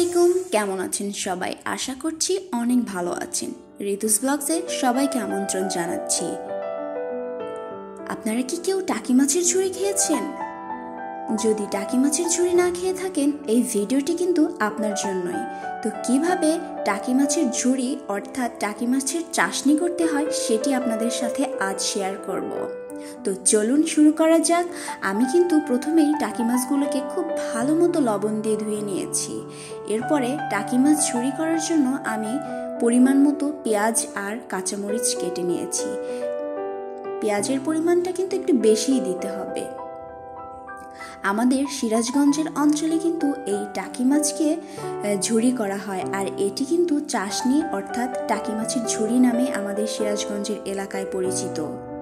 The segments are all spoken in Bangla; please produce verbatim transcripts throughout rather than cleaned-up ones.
আলাইকুম, কেমন আছেন সবাই? আশা করছি অনেক ভালো আছেন। ঋতু svlogz-এ সবাইকে আমন্ত্রণ জানাচ্ছি। আপনারা কি কেউ টাকি মাছের ঝুড়ি খেয়েছেন? যদি টাকি মাছের ঝুড়ি না খেয়ে থাকেন, এই ভিডিওটি কিন্তু আপনার জন্যই। তো কিভাবে টাকি মাছের ঝুড়ি অর্থাৎ টাকি মাছের চাশনি করতে হয় সেটি আপনাদের সাথে আজ শেয়ার করব। তো চলুন শুরু করা যাক। আমি কিন্তু প্রথমেই টাকি মাছগুলোকে খুব ভালো মতো লবণ দিয়ে ধুয়ে নিয়েছি। এরপরে টাকি মাছ ঝুড়ি করার জন্য আমি পরিমাণ মতো পেঁয়াজ আর কাঁচামরিচ কেটে নিয়েছি। পেঁয়াজের পরিমাণটা কিন্তু একটু বেশিই দিতে হবে। আমাদের সিরাজগঞ্জের অঞ্চলে কিন্তু এই টাকি মাছকে ঝুড়ি করা হয়, আর এটি কিন্তু চাশনি অর্থাৎ টাকি মাছের ঝুড়ি নামে আমাদের সিরাজগঞ্জের এলাকায় পরিচিত।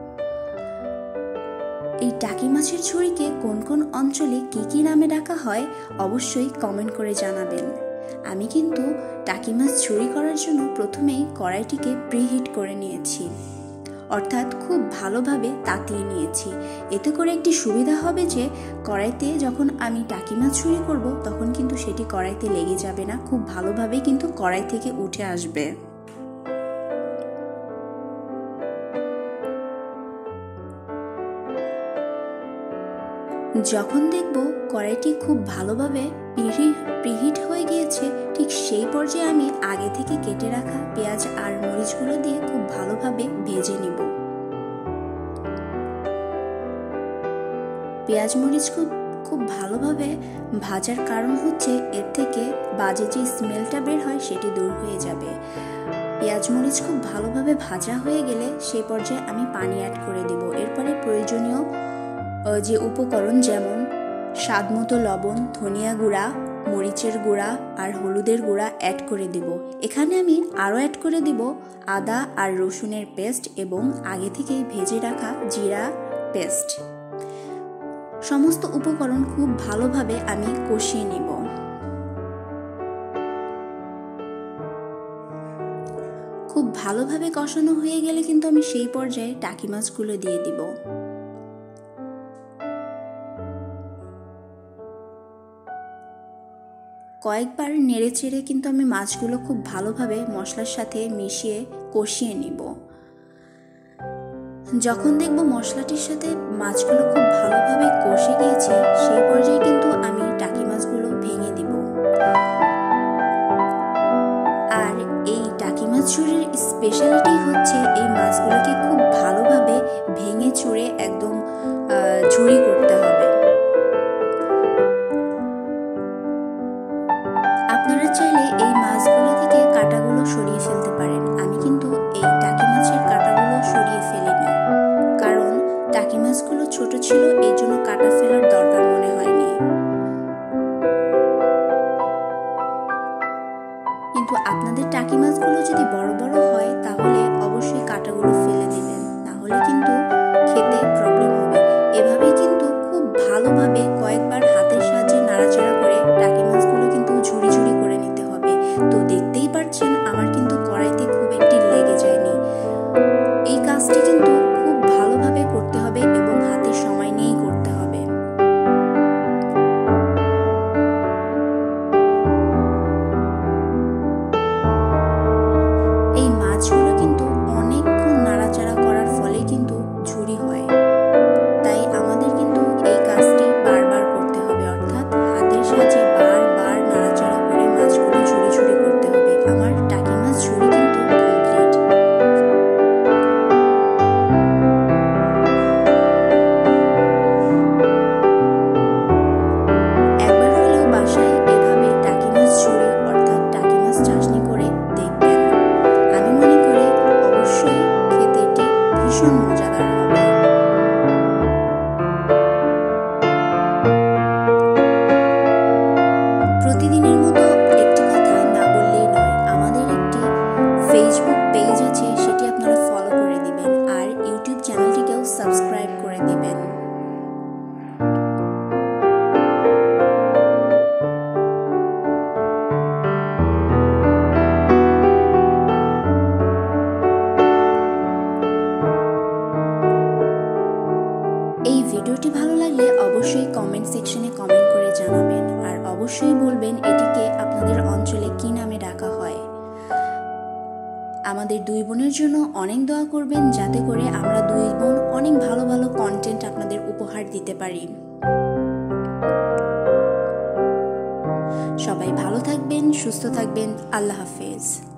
এই টাকি মাছের ঝুড়িকে কোন কোন অঞ্চলে কি কি নামে ডাকা হয় অবশ্যই কমেন্ট করে জানাবেন। আমি কিন্তু টাকি মাছ ঝুড়ি করার জন্য প্রথমেই কড়াইটিকে প্রিহিট করে নিয়েছি, অর্থাৎ খুব ভালোভাবে তাতিয়ে নিয়েছি। এতে করে একটি সুবিধা হবে যে কড়াইতে যখন আমি টাকি মাছ ঝুড়ি করব তখন কিন্তু সেটি কড়াইতে লেগে যাবে না, খুব ভালোভাবে কিন্তু কড়াই থেকে উঠে আসবে। যখন দেখব কড়াইটি খুব ভালোভাবে প্রিহিট হয়ে গিয়েছে, ঠিক সেই পর্যায়ে আমি আগে থেকে কেটে রাখা পেঁয়াজ আর মরিচগুলো দিয়ে খুব ভালোভাবে ভেজে নিব। পেঁয়াজ মরিচ খুব খুব ভালোভাবে ভাজার কারণ হচ্ছে এর থেকে বাজে যে স্মেলটা বের হয় সেটি দূর হয়ে যাবে। পেঁয়াজ মরিচ খুব ভালোভাবে ভাজা হয়ে গেলে সেই পর্যায়ে আমি পানি অ্যাড করে দেব। এরপরে প্রয়োজনীয় যে উপকরণ যেমন স্বাদ মতো লবণ, ধনিয়া গুঁড়া, মরিচের গুঁড়া আর হলুদের গুঁড়া অ্যাড করে দেব। এখানে আমি আরও অ্যাড করে দেব আদা আর রসুনের পেস্ট এবং আগে থেকে ভেজে রাখা জিরা পেস্ট। সমস্ত উপকরণ খুব ভালোভাবে আমি কষিয়ে নিব। খুব ভালোভাবে কষানো হয়ে গেলে কিন্তু আমি সেই পর্যায়ে টাকি মাছগুলো দিয়ে দিব। কয়েকবার নেড়ে চেড়ে কিন্তু আমি মাছগুলো খুব ভালোভাবে মশলার সাথে মিশিয়ে কষিয়ে নিব। যখন দেখব মশলাটির সাথে মাছগুলো খুব ভালোভাবে কষে গিয়েছে সেই পর্যায়ে কিন্তু আমি টাকি মাছগুলো ভেঙে দিব। আর এই টাকি মাছ ঝুড়ির স্পেশালিটি হচ্ছে এই মাছগুলোকে খুব ভালোভাবে ভেঙে চুড়ে একদম ঝুড়ি করতে হবে। আপনারা চাইলে এই মাছগুলো থেকে কাঁটাগুলো সরিয়ে ফেলতে পারেন। আমি কিন্তু এই টাকি মাছের কাঁটাগুলো সরিয়ে ফেলিনি, কারণ টাকি মাছগুলো ছোট ছিল, এই জন্য কাঁটা ফেলার দরকার মনে হয়নি। কিন্তু আপনাদের টাকি মাছগুলো যদি বড় বড় হয় তাহলে অবশ্যই কাঁটাগুলো ফেলে দিবেন, না হলে কিন্তু খেতে প্রবলেম হবে। এভাবেই কিন্তু খুব ভালোভাবে কয়েকবার হাতের সাহায্যে নাড়াচাড়া করে টাকি মাছগুলো কিন্তু ঝুড়ি ঝুড়ি করে নিতে হবে। তো দেখতেই পাচ্ছেন আমার কিন্তু কড়াইতে খুব একটি লেগে যায়নি। এই কাজটি কিন্তু খুব ভালোভাবে করতে হবে এবং হাতে সময় নিয়েই করতে হবে। এই মাছগুলো কিন্তু অনেকক্ষণ নাড়াচাড়া ভিডিওটি ভালো লাগলে অবশ্যই কমেন্ট সেকশনে কমেন্ট করে জানাবেন, আর অবশ্যই বলবেন এটিকে আপনাদের অঞ্চলে কী নামে ডাকা হয়। আমাদের দুই বোনের জন্য অনেক দোয়া করবেন, যাতে করে আমরা দুই বোন অনেক ভালো ভালো কন্টেন্ট আপনাদের উপহার দিতে পারি। সবাই ভালো থাকবেন, সুস্থ থাকবেন। আল্লাহ হাফেজ।